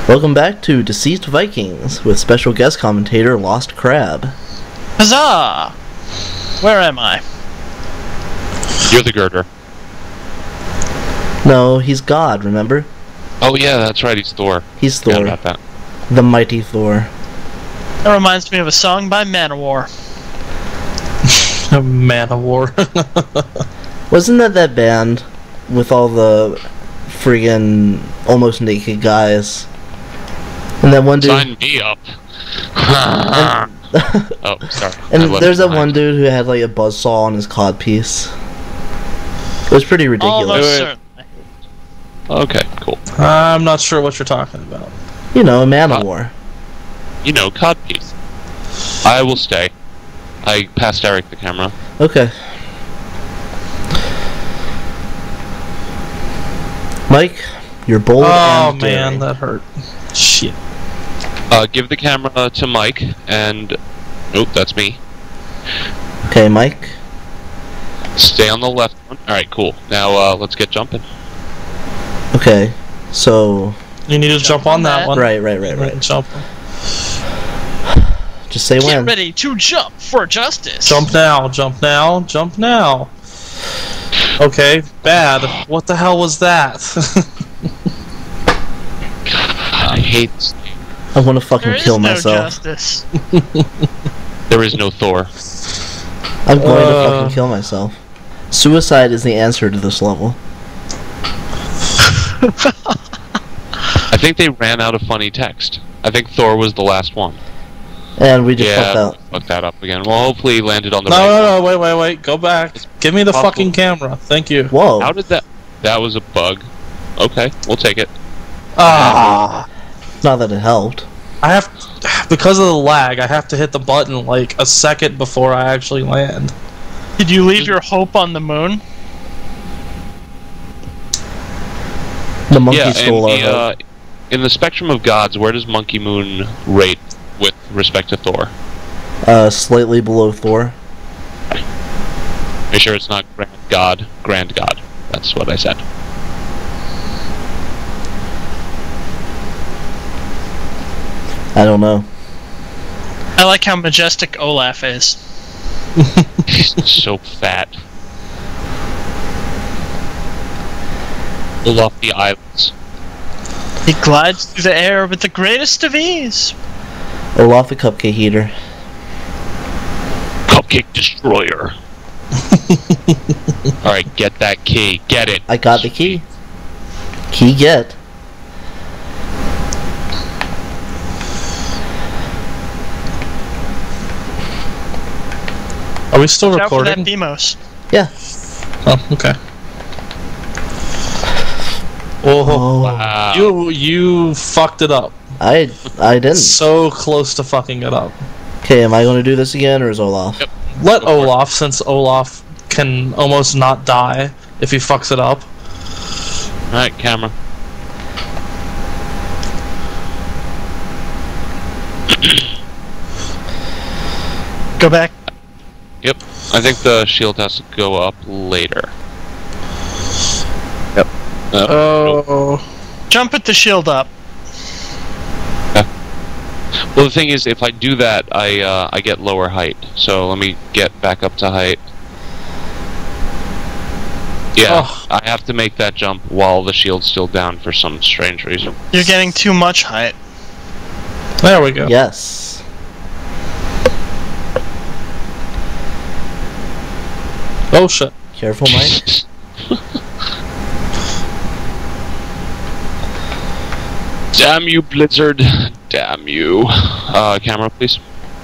Welcome back to Deceased Vikings with special guest commentator Lost Crab. Huzzah! Where am I? You're the girder. No, he's God, remember? Oh yeah, that's right, he's Thor. He's Forgot Thor. about that. The mighty Thor. That reminds me of a song by Manowar. Manowar. Wasn't that band with all the friggin' almost naked guys? And that one dude... Sign me up. and, Oh, sorry. and I left there's that behind. one dude who had like a buzzsaw on his codpiece. It was pretty ridiculous. Almost Wait. certainly. Okay, cool. I'm not sure what you're talking about. You know, a man of war. You know, codpiece. I will stay. I passed Eric the camera. Okay. Mike, you're bold Oh and man, daring. that hurt. Shit. Give the camera to Mike, and... Nope, that's me. Okay, Mike. Stay on the left one. Alright, cool. Now, let's get jumping. Okay, so... You need to jump on that one. Right. Jump. Just say Get when. ready to jump for justice. Jump now. Jump now. Jump now. Okay, bad. What the hell was that? I hate this. I want to fucking There is kill no myself. justice. There is no Thor. I'm going to fucking kill myself. Suicide is the answer to this level. I think they ran out of funny text. I think Thor was the last one. And we just fucked Yeah, out. fucked that up again. Well, hopefully he landed on the No, right no, no, wait. Go back. Give me the possible. fucking camera. Thank you. Whoa. How did that... That was a bug. Okay, we'll take it. Ah. Not that it helped. I have... Because of the lag, I have to hit the button like a second before I actually land. Did you leave your hope on the moon? The monkey Yeah, stole and our vote. in the spectrum of gods, where does Monkey Moon rate with respect to Thor? Slightly below Thor. Make sure it's not Grand God. That's what I said. I don't know. I like how majestic Olaf is. So fat. Olaf the Islands. He glides through the air with the greatest of ease. Olaf the cupcake eater. Cupcake Destroyer. Alright, get that key. Get it. I got the key. Key get. Are we still Watch out for that recording? Demos. Yeah. Oh, okay. Oh, Oh. Wow. you fucked it up. I didn't. So close to fucking it up. Okay, am I going to do this again, or is Olaf? Yep. Let Go for it. Olaf, since Olaf can almost not die if he fucks it up. Alright, camera. Go back. Yep. I think the shield has to go up later. Yep. Jump with the shield up. Well, the thing is, if I do that, I get lower height. So let me get back up to height. Yeah, Oh. I have to make that jump while the shield's still down for some strange reason. You're getting too much height. There we go. Yes. Oh shit. Careful, Mike. Damn you, Blizzard. Damn you. Camera, please.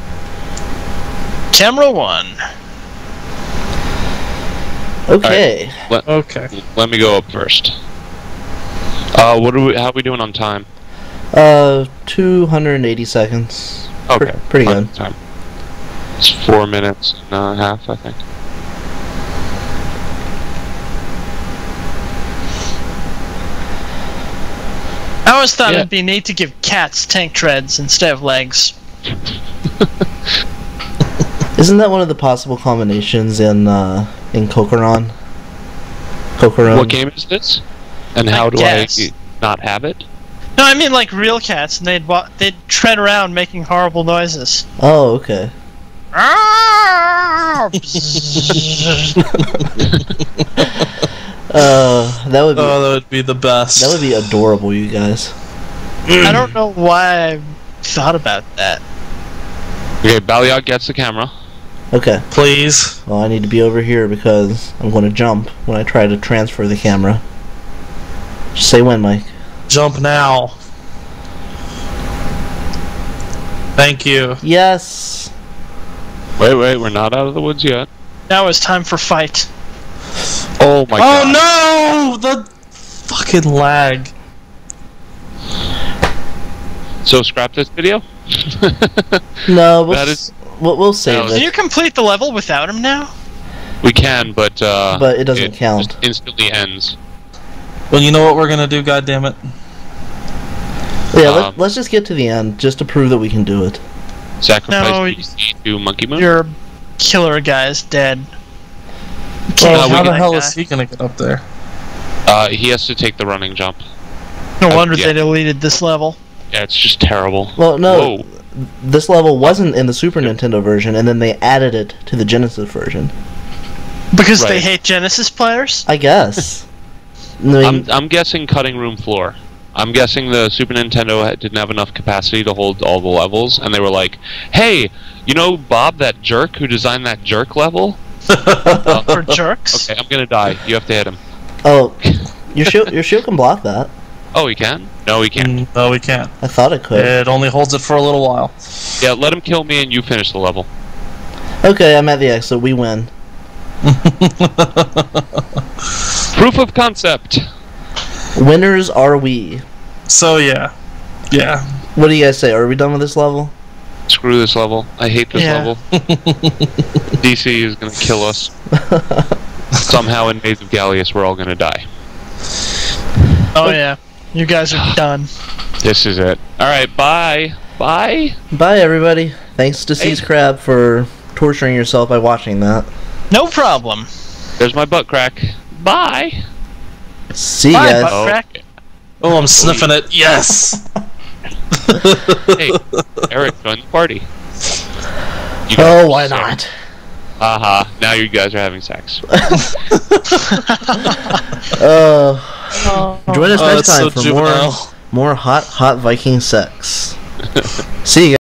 Camera 1. Okay. Okay. Let me go up first. How are we doing on time? 280 seconds. Okay. Pretty fine good. Time. It's 4 minutes and a half, I think. I always thought Yeah. it'd be neat to give cats tank treads instead of legs. Isn't that one of the possible combinations in Kokoron? Kokoron? What game is this? And how do guess. I not have it? No, I mean like real cats, and they'd tread around making horrible noises. Oh, okay. That would be. Oh, that would be the best. That would be adorable, you guys. I don't know why I thought about that. Okay, Baliog gets the camera. Okay. Please. Well, I need to be over here because I'm going to jump when I try to transfer the camera. Just say when, Mike. Jump now. Thank you. Yes. Wait, we're not out of the woods yet. Now it's time for fight. Oh my god. Oh no! The fucking lag. So scrap this video? No, That we'll save No, Can you it. complete the level without him now? We can, but But it doesn't count. Just instantly ends. Well, you know what we're gonna do, goddammit? Yeah, let's just get to the end, just to prove that we can do it. Sacrifice No, PC to Monkey Moon? Your killer guy is dead. You Oh, can't we how kill the that hell guy. is he gonna get up there? He has to take the running jump. No wonder yeah. they deleted this level. Yeah, it's just terrible. Well, no, Whoa. this level wasn't in the Super Nintendo version, and then they added it to the Genesis version. Because they Right. hate Genesis players? I guess. I mean, I'm guessing cutting room floor. I'm guessing the Super Nintendo didn't have enough capacity to hold all the levels, and they were like, "Hey, you know Bob, that jerk who designed that jerk level? For jerks? Okay, I'm gonna die. You have to hit him." oh, your shield can block that. Oh, he can? No, he can't. No, we can't. I thought it could. It only holds it for a little while. Yeah, let him kill me and you finish the level. Okay, I'm at the exit. We win. Proof of concept. Winners are we. So yeah. What do you guys say? Are we done with this level? Screw this level. I hate this Yeah. level. DC is gonna kill us. Somehow in Maze of Gallius we're all gonna die. Oh yeah. You guys are done. This is it. Alright, bye. Bye. Bye, everybody. Thanks to Seas Crab for torturing yourself by watching that. No problem. There's my butt crack. Bye. See you Bye, guys. butt Oh. crack. Oh, I'm sniffing it. Yes. Hey, Eric, join the party. You Oh, guys- why not? Haha, now you guys are having sex. Join us next it's time so for juvenile. more hot Viking sex. See you guys.